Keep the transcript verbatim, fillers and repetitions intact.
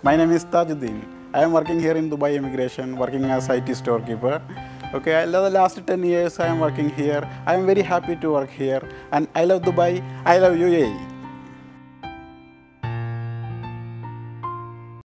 My name is Tajuddin. I am working here in Dubai Immigration, working as I T storekeeper. Okay, I love the last ten years I am working here. I am very happy to work here, and I love Dubai. I love U A E.